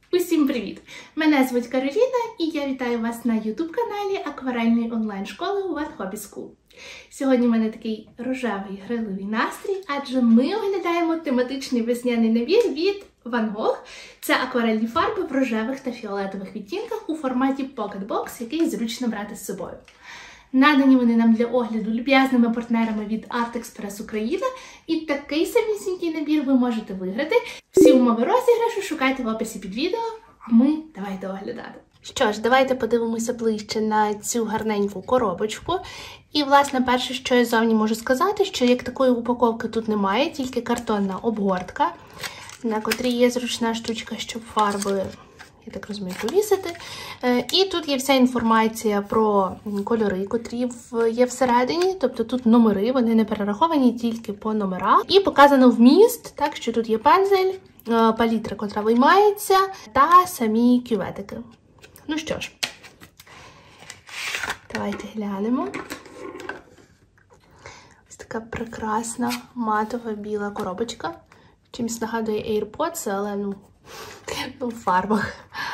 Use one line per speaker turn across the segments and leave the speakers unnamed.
Усім привіт! Мене звуть Кароліна і я вітаю вас на YouTube-каналі акварельної онлайн-школи Wet Hobby School. Сьогодні в мене такий рожевий гриливий настрій, адже ми оглядаємо тематичний весняний набір від Van Gogh. Це акварельні фарби в рожевих та фіолетових відтінках у форматі Pocket Box, який зручно брати з собою. Надані вони нам для огляду люб'язними партнерами від Art Express Україна, і такий самісінький набір ви можете виграти. Всі умови розіграшу шукайте в описі під відео, а ми давайте оглядати. Що ж, давайте подивимося ближче на цю гарненьку коробочку. І, власне, перше, що я зовні можу сказати, що як такої упаковки тут немає, тільки картонна обгортка, на котрій є зручна штучка, щоб фарби, я так розумію, повісити. І тут є вся інформація про кольори, котрі є всередині. Тобто тут номери, вони не перераховані тільки по номерах. І показано вміст, так що тут є пензель, палітра, котра виймається, та самі кюветики. Ну що ж, давайте глянемо. Ось така прекрасна матова біла коробочка. Чимось нагадує AirPods, але в фарбах.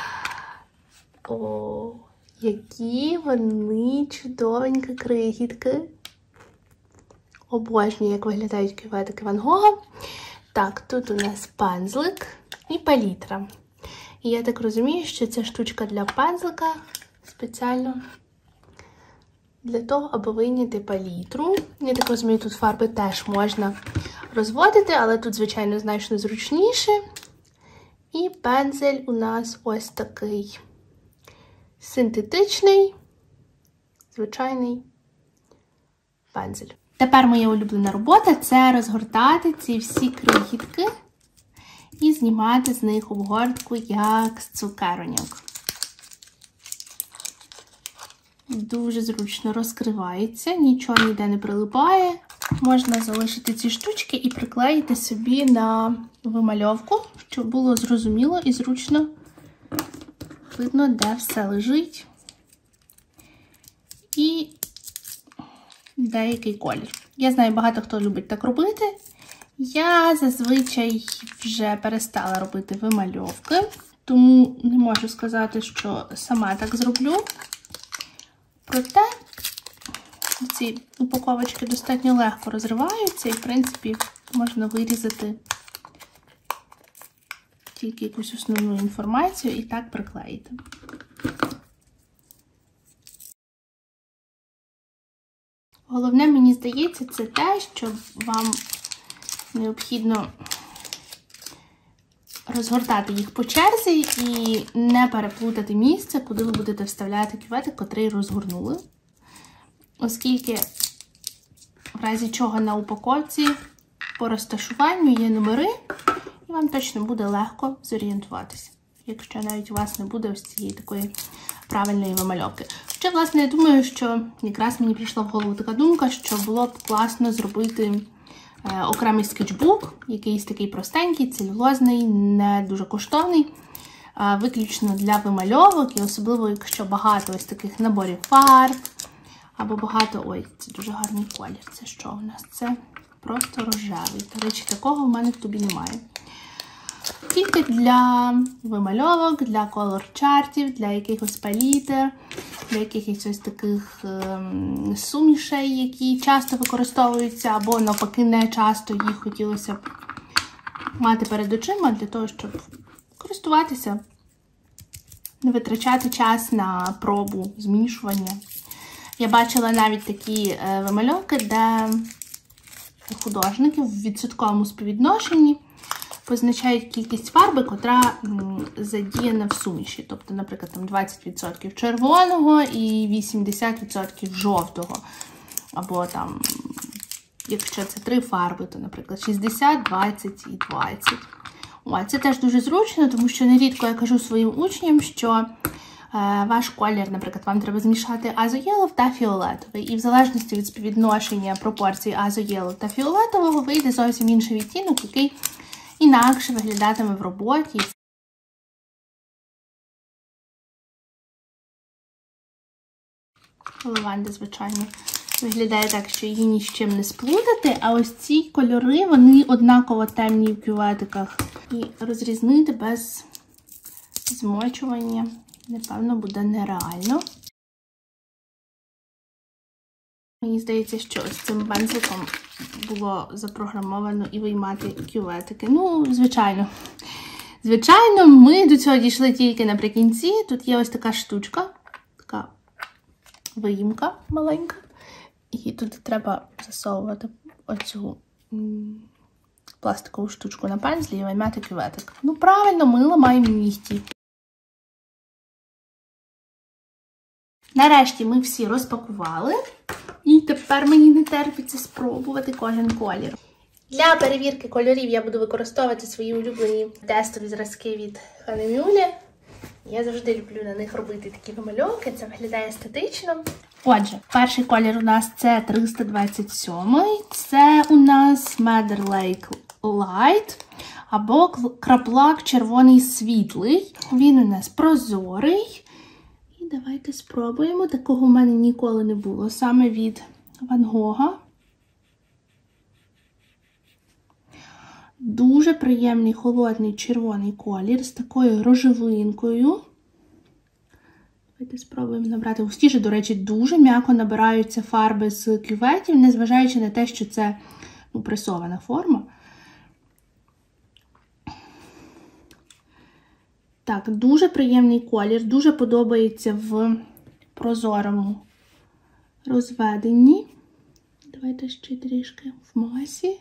О, які вони чудовенькі крихітки. Обожнюю, як виглядають кюветики Ван Гога. Так, тут у нас пензлик і палітра. І я так розумію, що ця штучка для пензлика спеціально для того, аби вийняти палітру. Я так розумію, тут фарби теж можна розводити, але тут, звичайно, значно зручніше. І пензель у нас ось такий синтетичний, звичайний пензель. Тепер моя улюблена робота – це розгортати ці всі крихітки і знімати з них обгортку, як з цукероньок. Дуже зручно розкривається, нічого ніде не прилипає. Можна залишити ці штучки і приклеїти собі на вимальовку, щоб було зрозуміло і зручно видно, де все лежить і деякий колір. Я знаю, багато хто любить так робити. Я зазвичай вже перестала робити вимальовки, тому не можу сказати, що сама так зроблю. Проте ці упаковочки достатньо легко розриваються і, в принципі, можна вирізати тільки якусь основну інформацію і так приклеїти. Головне, мені здається, це те, що вам необхідно розгортати їх по черзі і не переплутати місце, куди ви будете вставляти кюветик, котрий розгорнули. Оскільки в разі чого на упаковці по розташуванню є номери, і вам точно буде легко зорієнтуватися, якщо навіть у вас не буде ось цієї такої правильної вимальовки. Ще, власне, я думаю, що якраз мені прийшла в голову така думка, що було б класно зробити окремий скетчбук, якийсь такий простенький, целюлозний, не дуже коштовний, виключно для вимальовок, і особливо, якщо багато ось таких наборів фарб, або багато, ой, це дуже гарний колір. Це що у нас? Це просто рожевий. До речі, такого в мене в тубі немає. Тільки для вимальовок, для колор-чартів, для якихось палітр, для якихось ось таких сумішей, які часто використовуються, або навпаки не часто їх хотілося б мати перед очима, для того, щоб користуватися, не витрачати час на пробу, змішування. Я бачила навіть такі вимальовки, де художники в відсотковому співвідношенні позначають кількість фарби, котра задіяна в суміші. Тобто, наприклад, там 20% червоного і 80% жовтого. Або там, якщо це 3 фарби, то, наприклад, 60, 20 і 20. О, це теж дуже зручно, тому що нерідко я кажу своїм учням, що ваш колір, наприклад, вам треба змішати азо-єлов та фіолетовий. І в залежності від співвідношення пропорцій азо-єлов та фіолетового вийде зовсім інший відтінок, який інакше виглядатиме в роботі. Лаванда, звичайно, виглядає так, що її ні з чим не сплутати, а ось ці кольори, вони однаково темні в кюветиках. І розрізнити без змочування, напевно, буде нереально. Мені здається, що з цим пензликом було запрограмовано і виймати кюветики. Ну, звичайно. Звичайно, ми до цього дійшли тільки наприкінці. Тут є ось така штучка, така виїмка маленька. І тут треба засовувати оцю пластикову штучку на пензлі і виймати кюветик. Ну, правильно, ми ламаємо нігті. Нарешті ми всі розпакували. І тепер мені не терпиться спробувати кожен колір. Для перевірки кольорів я буду використовувати свої улюблені тестові зразки від Hahnemühle. Я завжди люблю на них робити такі намальовки, це виглядає естетично. Отже, перший колір у нас це 327. Це у нас Madder Lake Light або краплак червоний світлий. Він у нас прозорий. І давайте спробуємо. Такого в мене ніколи не було, саме від Ван Гога. Дуже приємний холодний червоний колір з такою рожевинкою. Давайте спробуємо набрати густіше. До речі, дуже м'яко набираються фарби з кюветів, незважаючи на те, що це пресована форма. Так, дуже приємний колір, дуже подобається в прозорому розведенні. Давайте ще трішки в масі.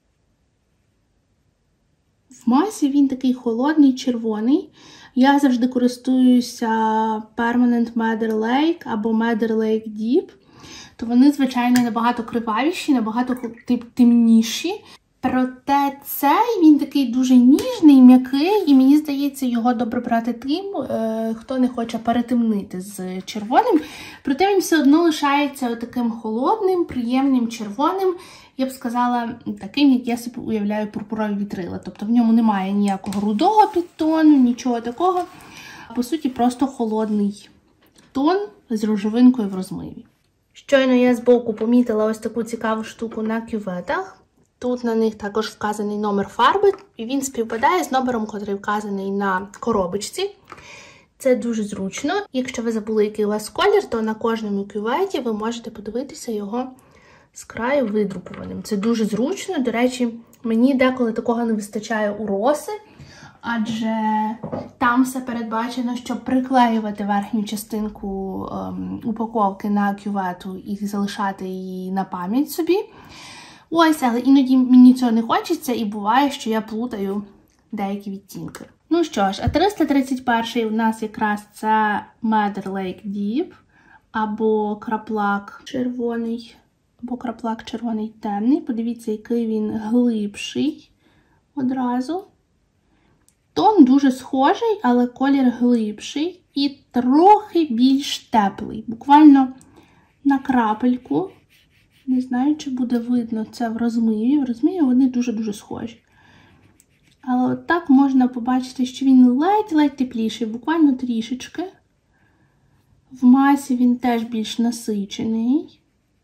В масі він такий холодний, червоний. Я завжди користуюся Permanent Madder Lake або Madder Lake Deep. То вони, звичайно, набагато кривавіші, набагато темніші. Проте цей, він такий дуже ніжний, м'який, і мені здається, його добре брати тим, хто не хоче перетемнити з червоним. Проте він все одно лишається таким холодним, приємним червоним. Я б сказала, таким, як я собі уявляю пурпурові вітрила. Тобто в ньому немає ніякого рудого підтону, нічого такого. По суті, просто холодний тон з рожевинкою в розмиві. Щойно я збоку помітила ось таку цікаву штуку на кюветах. Тут на них також вказаний номер фарби, і він співпадає з номером, який вказаний на коробочці. Це дуже зручно. Якщо ви забули, який у вас колір, то на кожному кюветі ви можете подивитися його з краю видрупуваним. Це дуже зручно. До речі, мені деколи такого не вистачає у роси, адже там все передбачено, щоб приклеювати верхню частинку упаковки на кювету і залишати її на пам'ять собі. Ось, але іноді мені цього не хочеться, і буває, що я плутаю деякі відтінки. Ну що ж, а 331 у нас якраз це Madder Lake Deep, або краплак червоний, темний. Подивіться, який він глибший одразу. Тон дуже схожий, але колір глибший і трохи більш теплий. Буквально на крапельку. Не знаю, чи буде видно це в розмиві. В розмиві вони дуже-дуже схожі. Але от так можна побачити, що він ледь-ледь тепліший, буквально трішечки. В масі він теж більш насичений.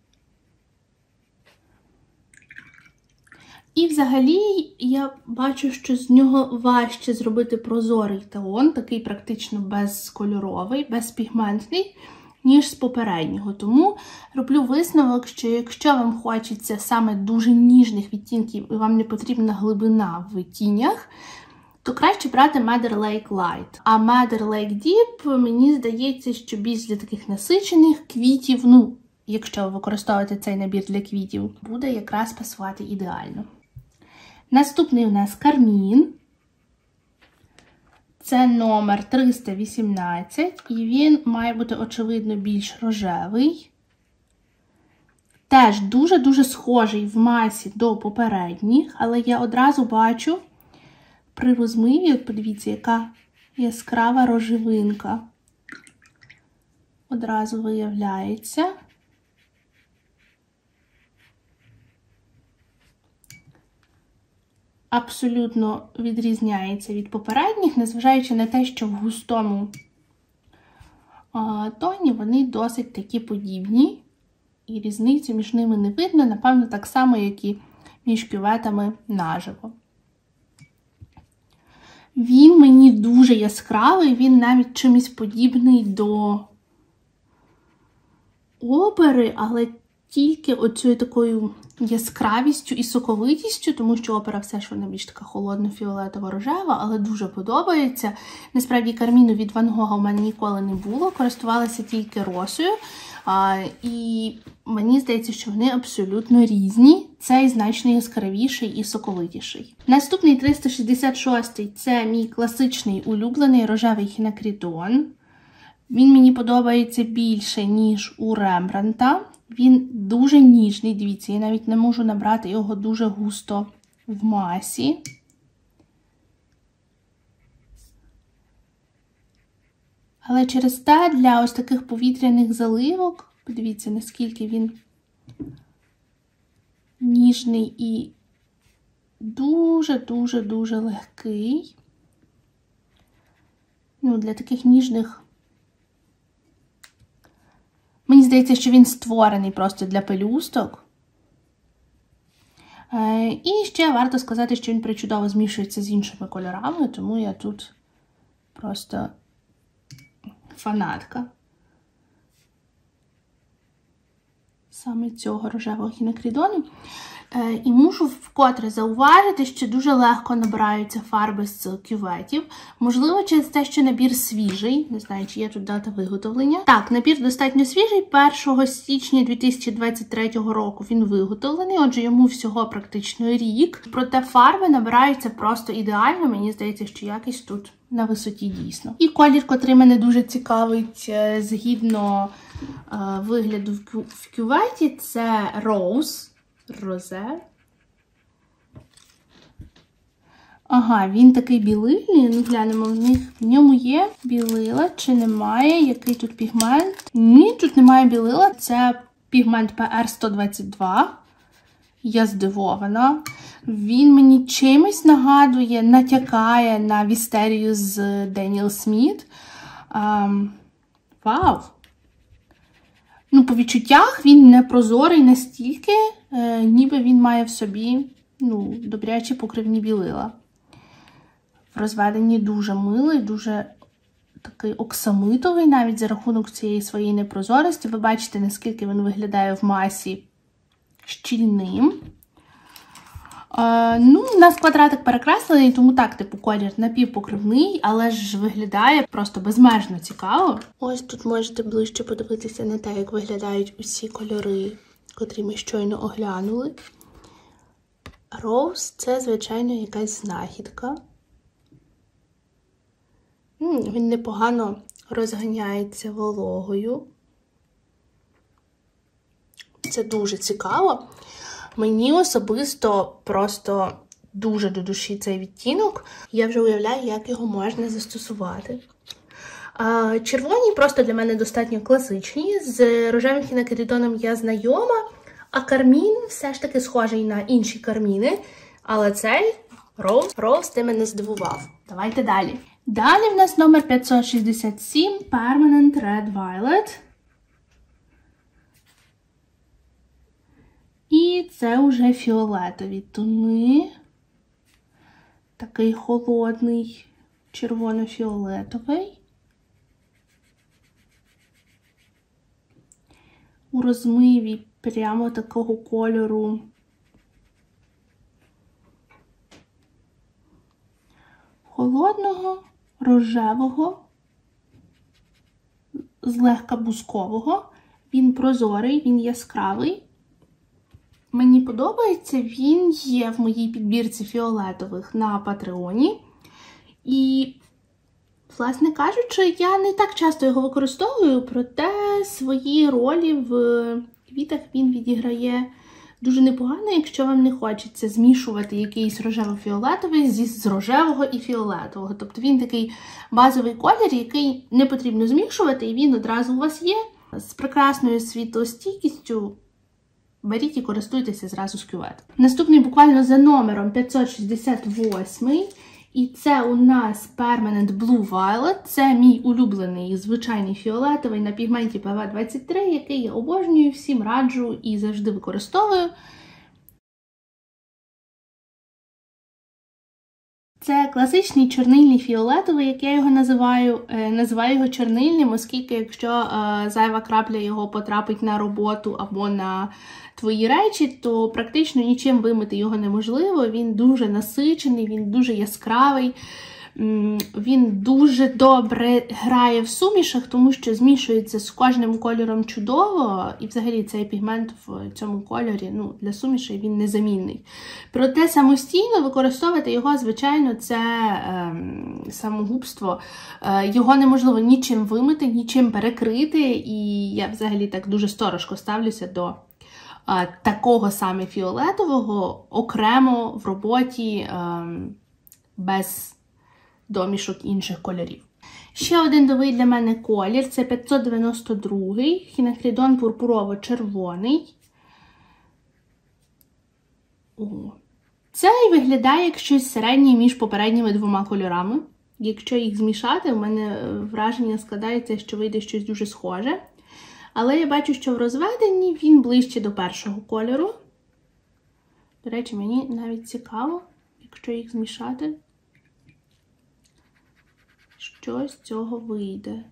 І взагалі я бачу, що з нього важче зробити прозорий тон, такий практично безкольоровий, безпігментний, ніж з попереднього. Тому роблю висновок, що якщо вам хочеться саме дуже ніжних відтінків і вам не потрібна глибина в тінях, то краще брати Madder Lake Light. А Madder Lake Deep, мені здається, що більш для таких насичених квітів, якщо ви використовуєте цей набір для квітів, буде якраз пасувати ідеально. Наступний у нас Carmine. Це номер 318, і він має бути, очевидно, більш рожевий. Теж дуже-дуже схожий в масі до попередніх, але я одразу бачу при розмиві, от подивіться, яка яскрава рожевинка одразу виявляється. Абсолютно відрізняється від попередніх, незважаючи на те, що в густому тоні вони досить такі подібні. І різниці між ними не видно, напевно, так само, як і між кюветами наживо. Він мені дуже яскравий, він навіть чимось подібний до опери, але тільки оцею такою яскравістю і соковитістю, тому що опера все ж вона більш така холодно-фіолетово-рожева, але дуже подобається. Насправді карміну від Ван Гога у мене ніколи не було, користувалася тільки росою. І мені здається, що вони абсолютно різні. Цей значно яскравіший і соковитіший. Наступний 366-й – це мій класичний улюблений рожевий хінакрідон. Він мені подобається більше, ніж у Рембрандта. Він дуже ніжний, дивіться, я навіть не можу набрати його дуже густо в масі. Але через те для ось таких повітряних заливок, подивіться, наскільки він ніжний і дуже-дуже-дуже легкий. Ну, для таких ніжних, мені здається, що він створений просто для пелюсток. І ще варто сказати, що він причудово змішується з іншими кольорами, тому я тут просто фанатка саме цього рожевого хінакрідону. І мушу вкотре зауважити, що дуже легко набираються фарби з кюветів. Можливо, через те, що набір свіжий. Не знаю, чи є тут дата виготовлення. Так, набір достатньо свіжий. 1 січня 2023 року він виготовлений, отже, йому всього практично рік. Проте фарби набираються просто ідеально. Мені здається, що якість тут на висоті дійсно. І колір, котрий мене дуже цікавить згідно вигляду в кюветі, це розе. Ага, він такий білильний. Ну, глянемо, в ньому є білила чи немає. Який тут пігмент? Ні, тут немає білила. Це пігмент PR122. Я здивована. Він мені чимось нагадує, натякає на вістерію з Daniel Smith. Вау! Ну, по відчуттях він не прозорий настільки, ніби він має в собі, ну, добрячі покривні білила. В розведенні дуже милий, дуже такий оксамитовий, навіть за рахунок цієї своєї непрозорості. Ви бачите, наскільки він виглядає в масі щільним. Ну, у нас квадратик перекреслений, тому так, типу, колір напівпокривний, але ж виглядає просто безмежно цікаво. Ось тут можете ближче подивитися на те, як виглядають усі кольори, котрі ми щойно оглянули. Роуз – це, звичайно, якась знахідка. Він непогано розганяється вологою. Це дуже цікаво. Мені особисто просто дуже до душі цей відтінок. Я вже уявляю, як його можна застосувати. Червоні просто для мене достатньо класичні. З рожевим хінакрідоном я знайома, а кармін все ж таки схожий на інші карміни. Але цей Роуз ти мене здивував. Давайте далі. Далі в нас номер 567 Permanent Red Violet. І це вже фіолетові тони. Такий холодний, червоно-фіолетовий. У розмиві прямо такого кольору холодного, рожевого, злегка бускового. Він прозорий, він яскравий. Мені подобається, він є в моїй підбірці фіолетових на Патреоні. І, власне кажучи, я не так часто його використовую, проте свої ролі в квітах він відіграє дуже непогано, якщо вам не хочеться змішувати якийсь рожево-фіолетовий з рожевого і фіолетового. Тобто він такий базовий колір, який не потрібно змішувати, і він одразу у вас є з прекрасною світлостійкістю. Беріть і користуйтеся зразу з кювет. Наступний буквально за номером 568. І це у нас Permanent Blue Violet. Це мій улюблений звичайний фіолетовий на пігменті PV23, який я обожнюю, всім раджу і завжди використовую. Це класичний чорнильний фіолетовий, як я його називаю. Називаю його чорнильним, оскільки якщо зайва крапля його потрапить на роботу або на твої речі, то практично нічим вимити його неможливо. Він дуже насичений, він дуже яскравий. Він дуже добре грає в сумішах, тому що змішується з кожним кольором чудово, і взагалі цей пігмент в цьому кольорі, для сумішей він незамінний. Проте самостійно використовувати його, звичайно, це самогубство. Його неможливо нічим вимити, нічим перекрити, і я взагалі так дуже сторожко ставлюся до такого саме фіолетового окремо в роботі без домішок інших кольорів. Ще один новий для мене колір, це 592-й, хінакридон пурпурово-червоний. Цей виглядає як щось середнє між попередніми двома кольорами. Якщо їх змішати, у мене враження складається, що вийде щось дуже схоже. Але я бачу, що в розведенні він ближче до першого кольору. До речі, мені навіть цікаво, якщо їх змішати, що з цього вийде.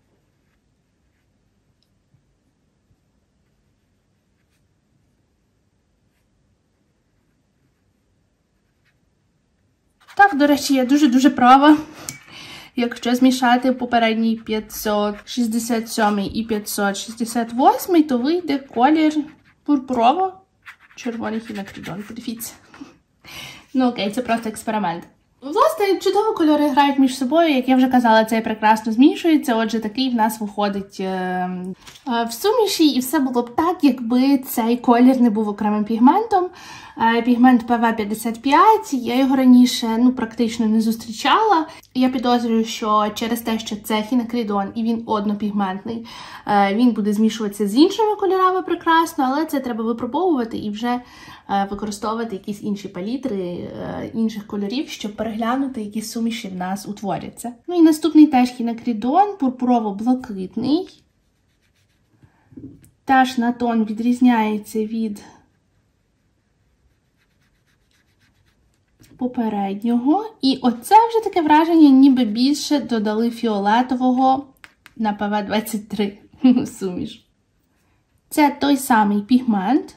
Так, до речі, я дуже-дуже права. Якщо змішати попередній 567 і 568, то вийде колір пурпурово-червоний хінакридон. Подивіться. Окей, це просто експеримент. Власне, чудово кольори грають між собою, як я вже казала, це прекрасно змішується, отже, такий в нас виходить в суміші, і все було б так, якби цей колір не був окремим пігментом. Пігмент PV55, я його раніше практично не зустрічала. Я підозрюю, що через те, що це хінакридон і він однопігментний, він буде змішуватися з іншими кольорами прекрасно, але це треба випробовувати і вже використовувати якісь інші палітри інших кольорів, щоб переглянути, які суміші в нас утворяться. І наступний теж хінакридон, пурпурово-блакитний. Теж на тон відрізняється від попереднього. І оце вже таке враження, ніби більше додали фіолетового на PV23 суміш. Це той самий пігмент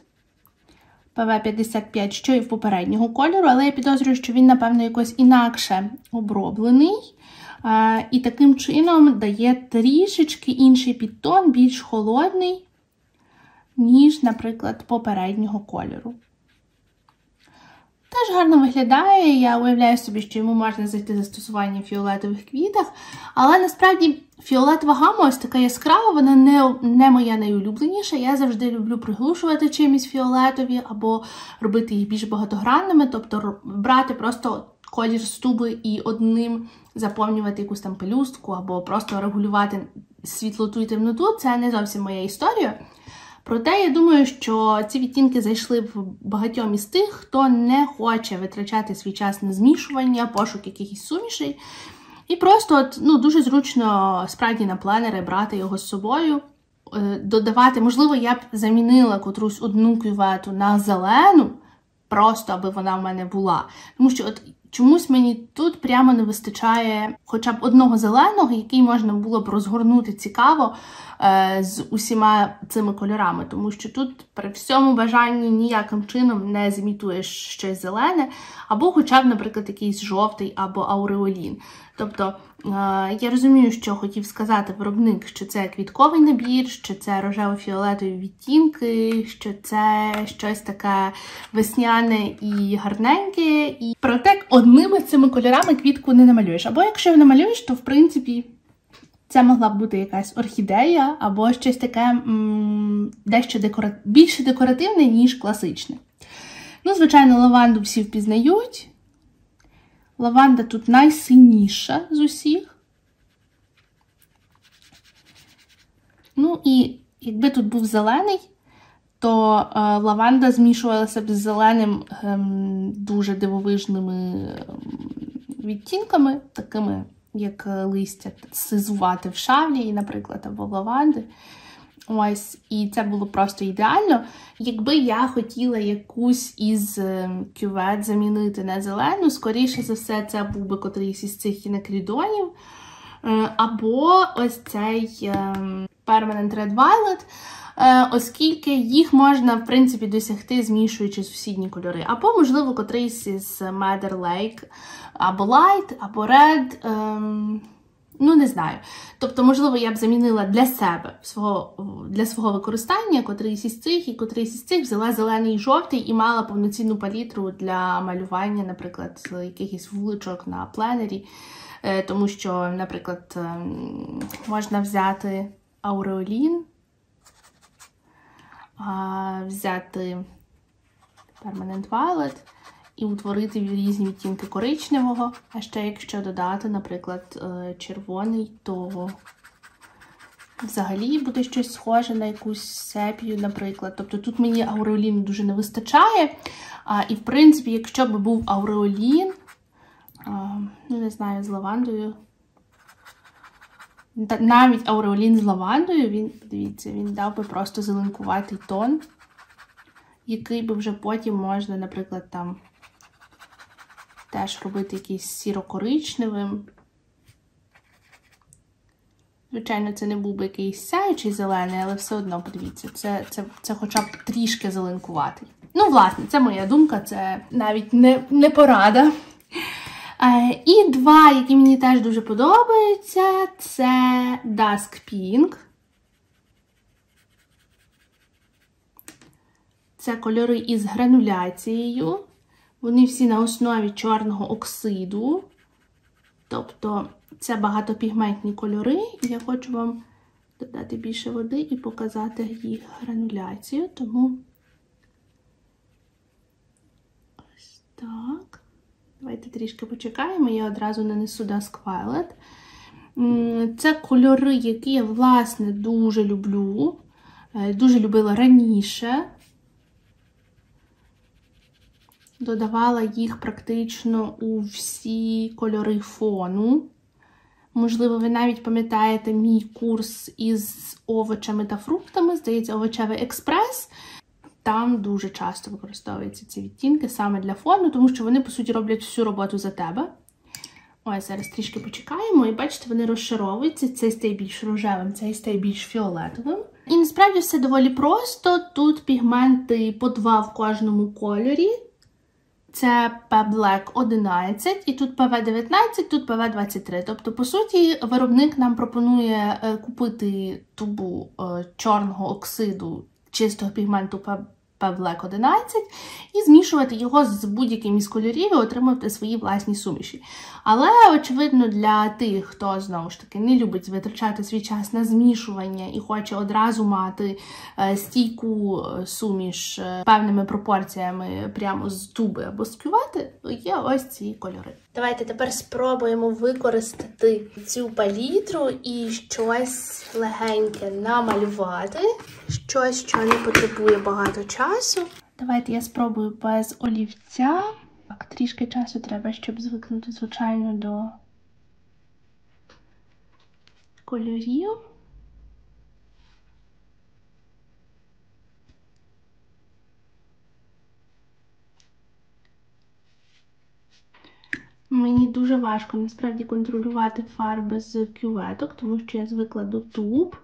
PV55, що і в попереднього кольору, але я підозрюю, що він, напевно, якось інакше оброблений. І таким чином дає трішечки інший підтон, більш холодний, ніж, наприклад, попереднього кольору. Теж гарно виглядає, я уявляю собі, що йому можна знайти застосування в фіолетових квітах, але насправді фіолетова гама ось така яскрава, вона не моя найулюбленіша. Я завжди люблю приглушувати чимось фіолетові або робити їх більш багатогранними, тобто брати просто колір з туби і одним заповнювати якусь там пелюстку або просто регулювати світлоту і темноту. Це не зовсім моя історія. Проте, я думаю, що ці відтінки зайшли в багатьом із тих, хто не хоче витрачати свій час на змішування, пошук якихось сумішей. І просто дуже зручно справді на планери брати його з собою, додавати. Можливо, я б замінила котрусь одну кювету на зелену, просто аби вона в мене була. Тому що чомусь мені тут прямо не вистачає хоча б одного зеленого, який можна було б розгорнути цікаво з усіма цими кольорами. Тому що тут при всьому бажанні ніяким чином не зімітуєш щось зелене, або хоча б, наприклад, якийсь жовтий або ауреолін. Тобто, я розумію, що хотів сказати виробник, що це квітковий набір, що це рожево-фіолетові відтінки, що це щось таке весняне і гарненьке. І проте одними цими кольорами квітку не намалюєш. Або якщо намалюєш, то в принципі це могла б бути якась орхідея, або щось таке дещо більше декоративне, ніж класичне. Звичайно, лаванду всі впізнають. Лаванда тут найсильніша з усіх. І якби тут був зелений, то лаванда змішувалася б з зеленим дуже дивовижними відтінками, такими як листя сизувати в шавлії, наприклад, або лаванди. Ось, і це було просто ідеально. Якби я хотіла якусь із кювет замінити на зелену, скоріше за все, це був би котрийсь із цих інакрідонів. Або ось цей Permanent Red Violet, оскільки їх можна, в принципі, досягти, змішуючи сусідні кольори. Або, можливо, котрийсь із Madder Lake, або Light, або Red, ну, не знаю. Тобто, можливо, я б замінила для себе, для свого використання, котрийсь із цих і котрийсь із цих, взяла зелений і жовтий і мала повноцінну палітру для малювання, наприклад, якихось вуличок на пленері. Тому що, наприклад, можна взяти ауреолін, взяти Permanent Violet і утворити різні відтінки коричневого. А ще якщо додати, наприклад, червоний, то взагалі буде щось схоже на якусь сепію, наприклад. Тобто тут мені ауреоліну дуже не вистачає. І, в принципі, якщо б був ауреолін, ну, не знаю, з лавандою. Навіть ауреолін з лавандою, він, дивіться, він дав би просто зеленкуватий тон, який би вже потім можна, наприклад, там теж робити якийсь сіро-коричневим. Звичайно, це не був би якийсь сяючий зелений, але все одно, подивіться, це хоча б трішки зеленкуватий. Ну, власне, це моя думка, це навіть не порада. І два, які мені теж дуже подобаються, це Dusk Pink. Це кольори із грануляцією. Вони всі на основі чорного оксиду. Тобто це багатопігментні кольори. Я хочу вам додати більше води і показати їх грануляцію. Тому ось так. Давайте трішки почекаємо, я одразу нанесу Dusk Violet. Це кольори, які я, власне, дуже люблю. Дуже любила раніше. Додавала їх практично у всі кольори фону. Можливо, ви навіть пам'ятаєте мій курс із овочами та фруктами, здається, овочевий експрес. Там дуже часто використовуються ці відтінки саме для фону, тому що вони, по суті, роблять всю роботу за тебе. Ось, зараз трішки почекаємо, і бачите, вони розшаровуються. Цей стає більш рожевим, цей стає більш фіолетовим. І насправді все доволі просто. Тут пігменти по 2 в кожному кольорі. Це P-Black 11, і тут PV19, тут PV23. Тобто, по суті, виробник нам пропонує купити тубу чорного оксиду чистого пігменту P-Black 11 і змішувати його з будь-яким із кольорів і отримувати свої власні суміші. Але, очевидно, для тих, хто, знову ж таки, не любить витрачати свій час на змішування і хоче одразу мати стійку суміш певними пропорціями прямо з туби або з кювети, є ось ці кольори. Давайте тепер спробуємо використати цю палітру і щось легеньке намалювати. Щось, що не потребує багато часу. Давайте я спробую без олівця. Так, трішки часу треба, щоб звикнути, звичайно, до кольорів. Мені дуже важко, насправді, контролювати фарби з кюветок, тому що я звикла до туб.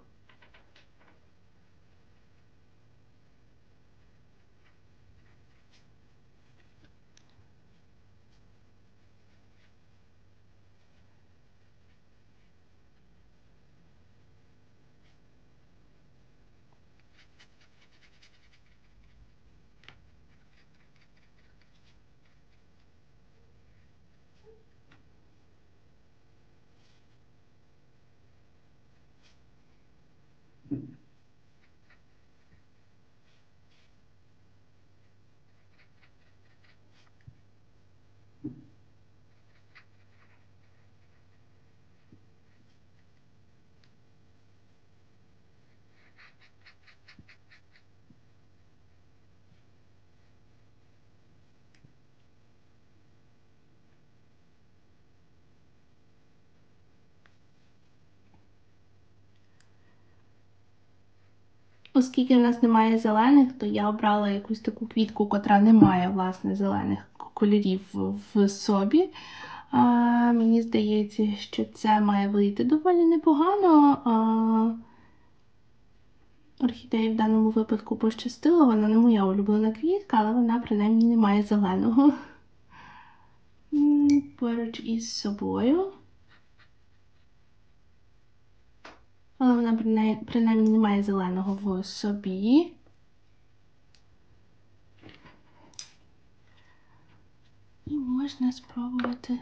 Оскільки в нас немає зелених, то я обрала якусь таку квітку, котра не має, власне, зелених кольорів в собі. Мені здається, що це має вийти доволі непогано. Орхідеї в даному випадку пощастило, вона не моя улюблена квітка, але вона принаймні не має зеленого поруч із собою. Але вона принаймні не має зеленого в собі. І можна спробувати.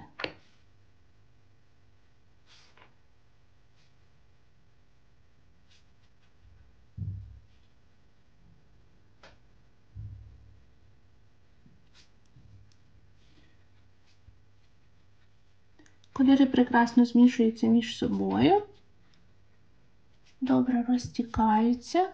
Кольори прекрасно змішуються між собою. Добре розтікаються.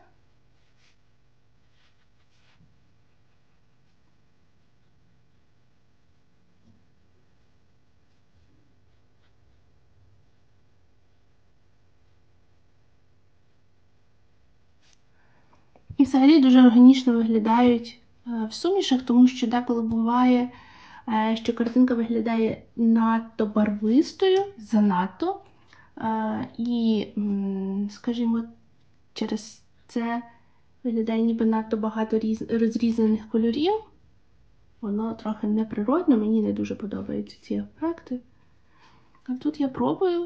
І взагалі дуже органічно виглядають в сумішах, тому що деколи буває, що картинка виглядає надто барвистою, занадто. І, скажімо, через це виглядає ніби надто багато розрізаних кольорів. Воно трохи неприродно, мені не дуже подобаються ці ефекти. А тут я пробую.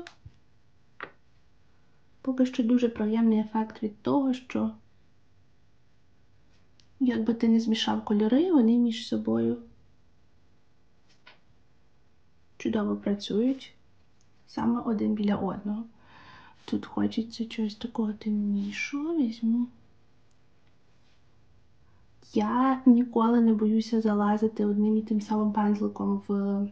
Поки що дуже приємний ефект від того, що якби ти не змішав кольори, вони між собою чудово працюють. Саме один біля одного. Тут хочеться чогось такого темнішого. Візьму. Я ніколи не боюся залазити одним і тим самим пензликом в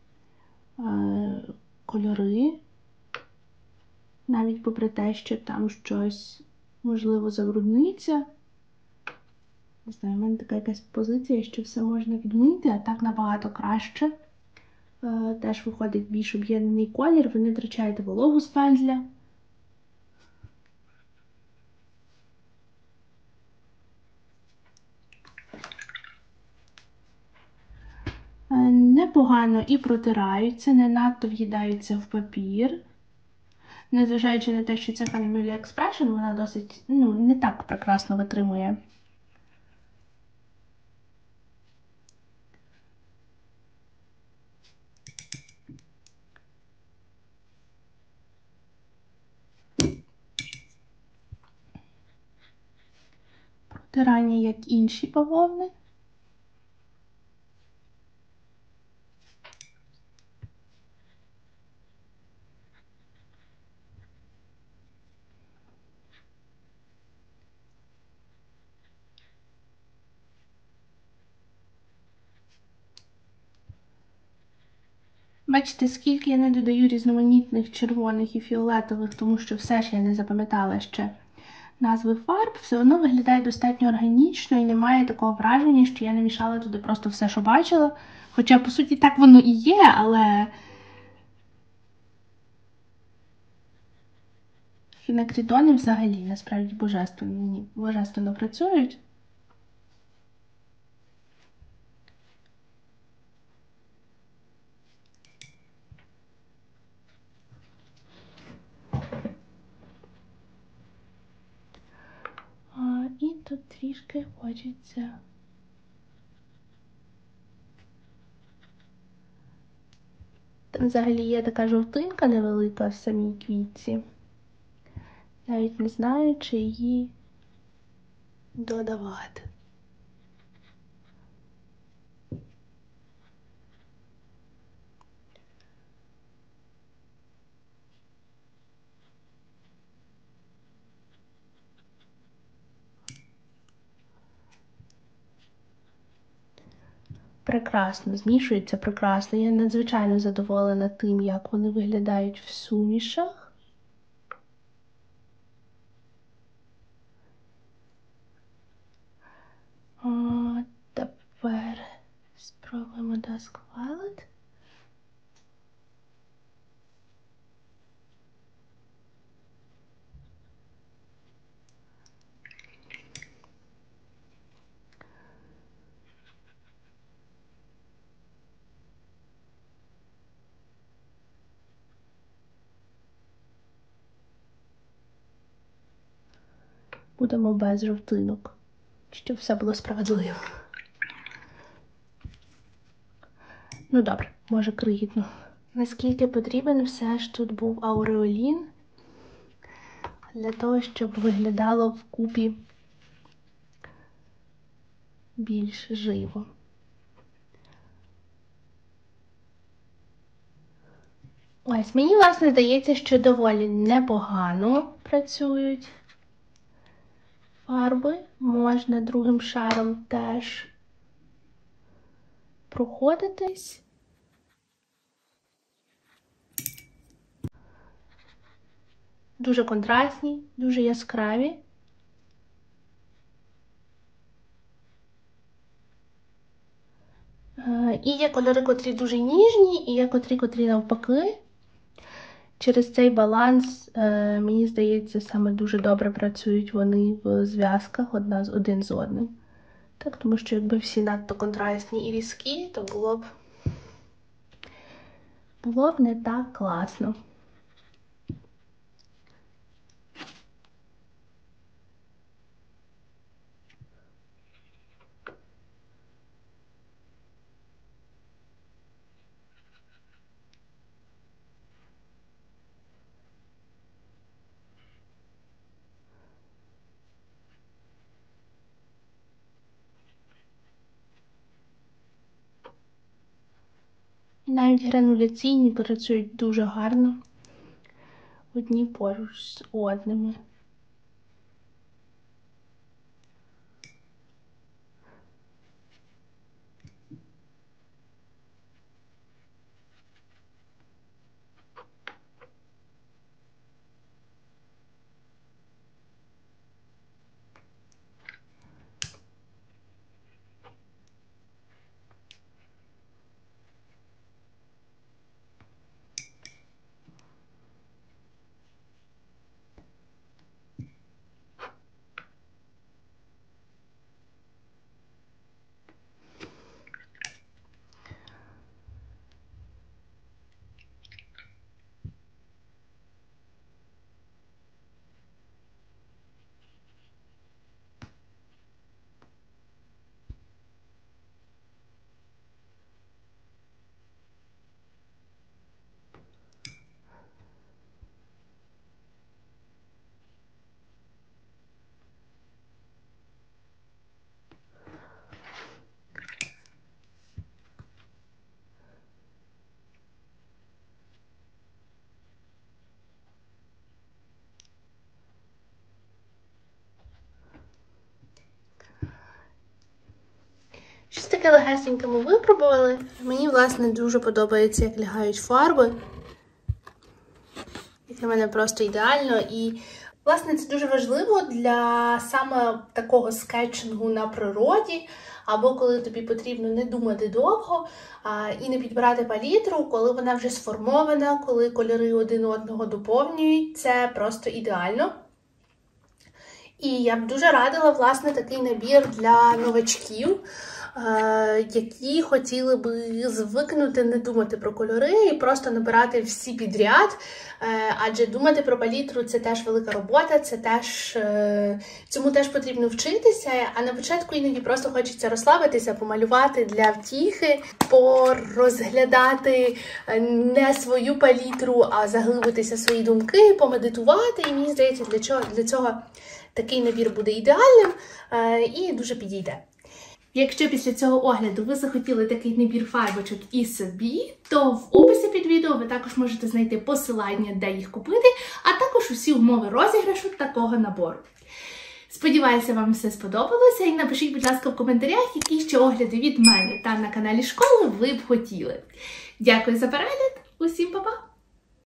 кольори. Навіть попри те, що там щось, можливо, забрудниться. Не знаю, в мене така якась позиція, що все можна відмити, а так набагато краще. Теж виходить більш об'єднаний колір, ви не втрачаєте вологу з пензля. Непогано і протираються, не надто в'їдаються в папір. Незважаючи на те, що це Family Expression, вона досить, не так прекрасно витримує. Протирання, як інші бавовни. Бачите, скільки я не додаю різноманітних червоних і фіолетових, тому що все ж я не запам'ятала ще назви фарб, все одно виглядає достатньо органічно і немає такого враження, що я намішала туди просто все, що бачила. Хоча, по суті, так воно і є, але фінакридони взагалі, насправді, божественно працюють. І тут трішки хочеться там взагалі є така жовтинка невелика в самій квітці. Навіть не знаю, чи її додавати. Прекрасно, змішується прекрасно. Я надзвичайно задоволена тим, як вони виглядають в сумішах. Тепер спробуємо Dusk Violet. будемо без жовтинок, щоб все було справедливо. Ну добре, може крихітно. Наскільки потрібен все ж тут був ауреолін для того, щоб виглядало вкупі більш живо. Ось, мені, власне, здається, що доволі непогано працюють фарби. Можна другим шаром теж проходитись. Дуже контрастні, дуже яскраві. І є кольори, котрі дуже ніжні, і є котрі навпаки. Через цей баланс, мені здається, саме дуже добре працюють вони в зв'язках один з одним. Так, тому що якби всі надто контрастні і різкі, то було б не так класно. Навіть грануляційні працюють дуже гарно одні поруч з одними. Щось таке легесеньке ми випробували. Мені, власне, дуже подобається, як лягають фарби. Для мене просто ідеально. І, власне, це дуже важливо для саме такого скетчингу на природі, або коли тобі потрібно не думати довго і не підбирати палітру, коли вона вже сформована, коли кольори один одного доповнюють. Це просто ідеально. І я б дуже радила, власне, такий набір для новачків, які хотіли би звикнути не думати про кольори і просто набирати всі підряд, адже думати про палітру – це теж велика робота, цьому теж потрібно вчитися, а на початку іноді просто хочеться розслабитися, помалювати для втіхи, порозглядати не свою палітру, а заглибитися в свої думки, помедитувати, і мені здається, для цього такий набір буде ідеальним і дуже підійде. Якщо після цього огляду ви захотіли такий набір фарбочок і собі, то в описі під відео ви також можете знайти посилання, де їх купити, а також усі умови розіграшу такого набору. Сподіваюся, вам все сподобалося, і напишіть, будь ласка, в коментарях, які ще огляди від мене та на каналі школи ви б хотіли. Дякую за перегляд, усім па-па!